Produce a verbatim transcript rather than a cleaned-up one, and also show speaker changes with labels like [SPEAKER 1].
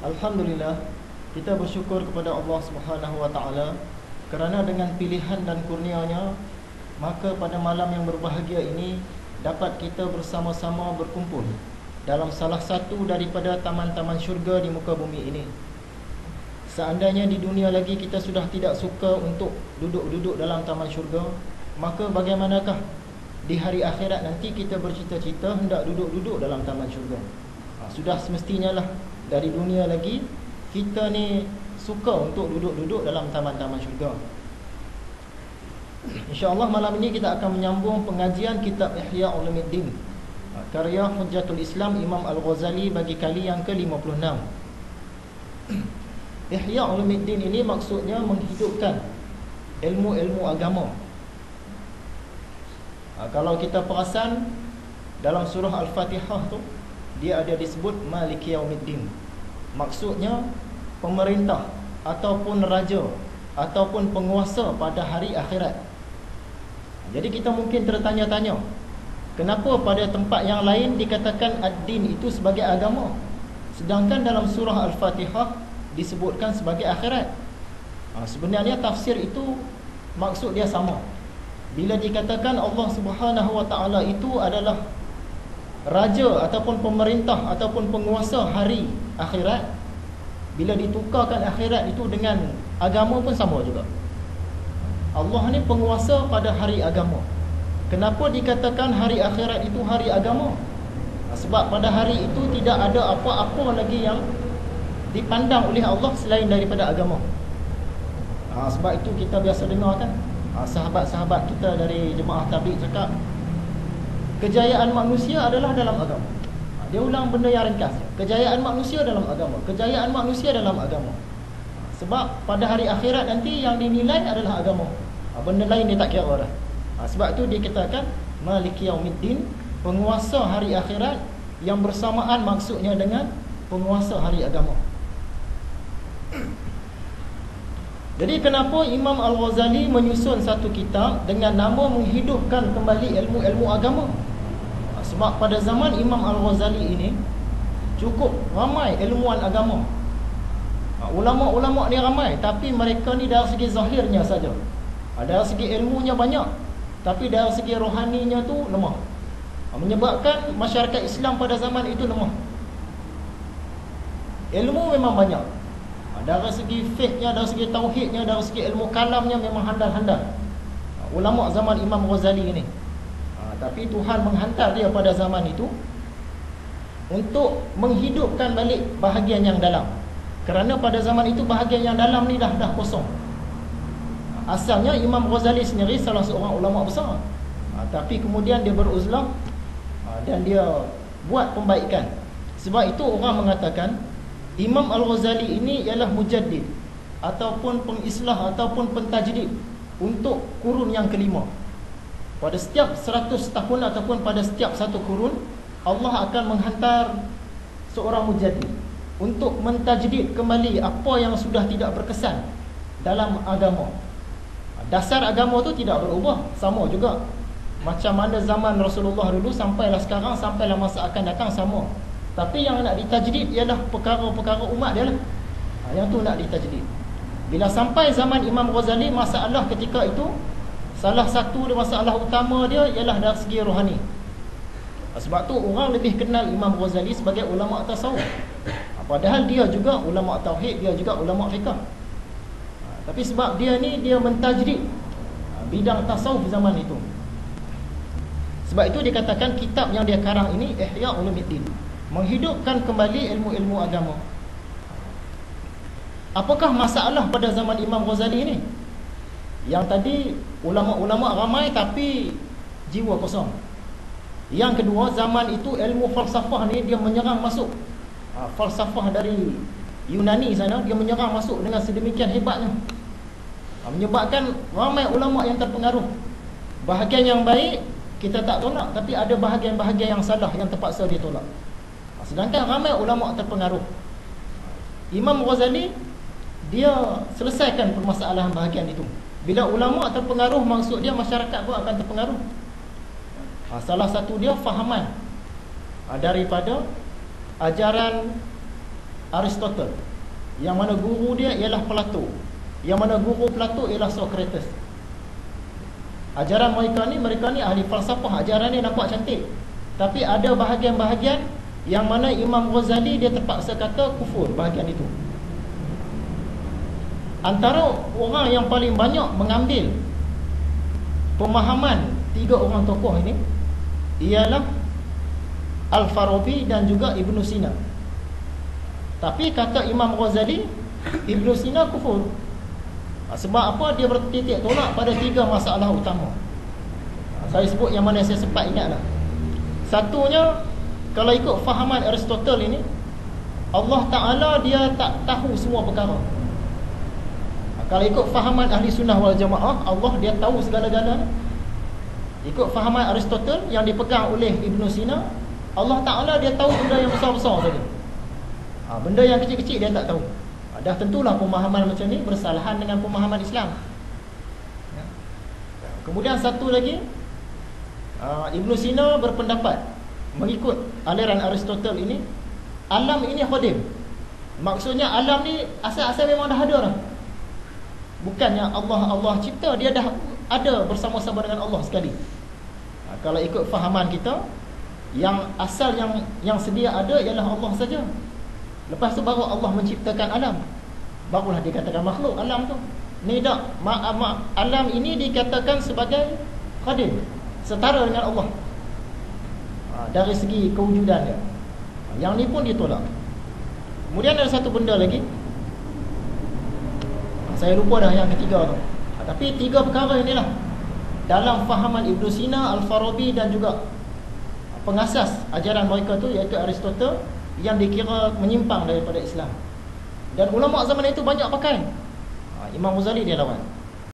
[SPEAKER 1] Alhamdulillah, kita bersyukur kepada Allah Subhanahu wa taala kerana dengan pilihan dan kurnia-Nya, maka pada malam yang berbahagia ini dapat kita bersama-sama berkumpul dalam salah satu daripada taman-taman syurga di muka bumi ini. Seandainya di dunia lagi kita sudah tidak suka untuk duduk-duduk dalam taman syurga, maka bagaimanakah di hari akhirat nanti kita bercita-cita hendak duduk-duduk dalam taman syurga? Ha, sudah semestinya lah dari dunia lagi kita ni suka untuk duduk-duduk dalam taman-taman syurga. InsyaAllah malam ini kita akan menyambung pengajian kitab Ihya Ulumuddin, karya Hujjatul Islam Imam Al-Ghazali bagi kali yang ke lima puluh enam. Ihya Ulumuddin ini maksudnya menghidupkan ilmu-ilmu agama. ha, Kalau kita perasan dalam surah Al-Fatihah tu, dia ada disebut Maliki Yaumiddin. Maksudnya pemerintah ataupun raja ataupun penguasa pada hari akhirat. Jadi kita mungkin tertanya-tanya, kenapa pada tempat yang lain dikatakan ad-din itu sebagai agama, sedangkan dalam surah Al-Fatihah disebutkan sebagai akhirat? ha, Sebenarnya tafsir itu maksud dia sama. Bila dikatakan Allah Subhanahu wa taala itu adalah raja ataupun pemerintah ataupun penguasa hari akhirat, bila ditukarkan akhirat itu dengan agama pun sama juga. Allah ni penguasa pada hari agama. Kenapa dikatakan hari akhirat itu hari agama? Sebab pada hari itu tidak ada apa-apa lagi yang dipandang oleh Allah selain daripada agama. ha, Sebab itu kita biasa dengar kan, ha, sahabat-sahabat kita dari jemaah tabligh cakap kejayaan manusia adalah dalam agama. ha, Dia ulang benda yang ringkas, kejayaan manusia dalam agama, kejayaan manusia dalam agama. ha, Sebab pada hari akhirat nanti yang dinilai adalah agama. ha, Benda lain dia tak kira dah. ha, Sebab itu dia katakan Maliki Yaumiddin, penguasa hari akhirat, yang bersamaan maksudnya dengan penguasa hari agama. Jadi kenapa Imam Al-Ghazali menyusun satu kitab dengan nama menghidupkan kembali ilmu-ilmu agama? Sebab pada zaman Imam Al-Ghazali ini cukup ramai ilmuwan agama. Ulama-ulama ni ramai, tapi mereka ni dari segi zahirnya saja. Dari segi ilmunya banyak, tapi dari segi rohaninya tu lemah. Menyebabkan masyarakat Islam pada zaman itu lemah. Ilmu memang banyak, dari segi fiqhnya, dari segi tauhidnya, dari segi ilmu kalamnya memang handal-handal ulama zaman Imam Ghazali ini. ha, Tapi Tuhan menghantar dia pada zaman itu untuk menghidupkan balik bahagian yang dalam. Kerana pada zaman itu bahagian yang dalam ni dah dah kosong. Asalnya Imam Ghazali sendiri salah seorang ulama besar, ha, tapi kemudian dia beruzlah, ha, dan dia buat pembaikan. Sebab itu orang mengatakan Imam Al-Ghazali ini ialah mujaddid ataupun pengislah ataupun pentajdid untuk kurun yang kelima. Pada setiap seratus tahun ataupun pada setiap satu kurun, Allah akan menghantar seorang mujaddid untuk mentajdid kembali apa yang sudah tidak berkesan dalam agama. Dasar agama tu tidak berubah, sama juga macam mana zaman Rasulullah dulu sampailah sekarang, sampailah masa akan datang, sama. Tapi yang nak ditajdid ialah perkara-perkara umat dia lah. ha, Yang tu nak ditajdid. Bila sampai zaman Imam Ghazali, masalah ketika itu, salah satu masalah utama dia ialah dari segi rohani. ha, Sebab tu orang lebih kenal Imam Ghazali sebagai ulama tasawuf, ha, padahal dia juga ulama tauhid, dia juga ulama fiqh. ha, Tapi sebab dia ni, dia mentajdid ha, bidang tasawuf zaman itu. Sebab itu dikatakan kitab yang dia karang ini Ihya Ulumuddin, menghidupkan kembali ilmu-ilmu agama. Apakah masalah pada zaman Imam Ghazali ini? Yang tadi ulama-ulama ramai tapi jiwa kosong. Yang kedua, zaman itu ilmu falsafah ni dia menyerang masuk. ha, Falsafah dari Yunani sana, dia menyerang masuk dengan sedemikian hebatnya, ha, menyebabkan ramai ulama yang terpengaruh. Bahagian yang baik kita tak tolak, tapi ada bahagian-bahagian yang salah yang terpaksa ditolak. Sedangkan ramai ulama terpengaruh. Imam Ghazali dia selesaikan permasalahan bahagian itu. Bila ulama terpengaruh, maksud dia masyarakat pun akan terpengaruh. ha, Salah satu dia fahaman ha, daripada ajaran Aristotle, yang mana guru dia ialah Plato, yang mana guru Plato ialah Socrates. Ajaran mereka ni, mereka ni ahli falsafah, ajaran ni nampak cantik, tapi ada bahagian-bahagian yang mana Imam Ghazali dia terpaksa kata kufur bahagian itu. Antara orang yang paling banyak mengambil pemahaman tiga orang tokoh ini ialah Al-Farabi dan juga Ibn Sina. Tapi kata Imam Ghazali, Ibn Sina kufur. Sebab apa? Dia bertitik tolak pada tiga masalah utama. Saya sebut yang mana saya sempat ingatlah. Satunya, kalau ikut fahaman Aristotle ini, Allah Ta'ala dia tak tahu semua perkara. Kalau ikut fahaman ahli sunnah wal jamaah, Allah dia tahu segala-galanya. Ikut fahaman Aristotle yang dipegang oleh Ibn Sina, Allah Ta'ala dia tahu benda yang besar-besar saja. Ha, benda yang kecil-kecil dia tak tahu. Ha, dah tentulah pemahaman macam ni bersalahan dengan pemahaman Islam. Ya. Kemudian satu lagi, uh, Ibn Sina berpendapat, mengikut aliran Aristotle ini, alam ini khadim. Maksudnya alam ni asal-asal memang dah ada dah. Bukannya Allah Allah cipta, dia dah ada bersama-sama dengan Allah sekali. Ha, kalau ikut fahaman kita, yang asal yang yang sedia ada ialah Allah saja. Lepas tu baru Allah menciptakan alam, barulah dikatakan makhluk alam tu. Ni tak, ma, ma, alam ini dikatakan sebagai khadim, setara dengan Allah. Ha, dari segi kewujudan dia. Ha, yang ni pun ditolak. Kemudian ada satu benda lagi, ha, saya lupa dah yang ketiga tu. Ha, tapi tiga perkara inilah dalam fahaman Ibn Sina, Al-Farabi dan juga pengasas ajaran mereka tu, iaitu Aristotle, yang dikira menyimpang daripada Islam. Dan ulama zaman itu banyak pakai. ha, Imam Ghazali dia lawan.